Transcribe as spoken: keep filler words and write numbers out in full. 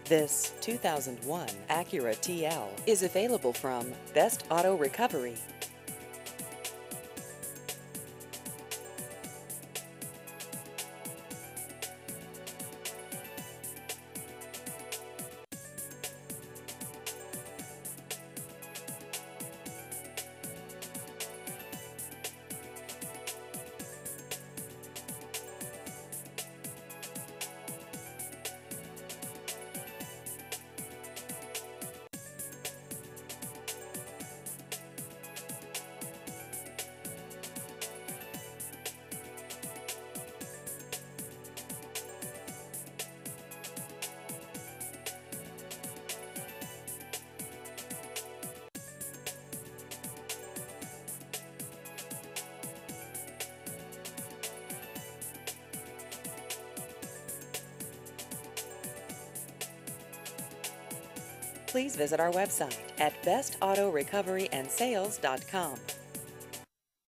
This two thousand one Acura T L is available from Best Auto Recovery. Please visit our website at best auto recovery and sales dot com.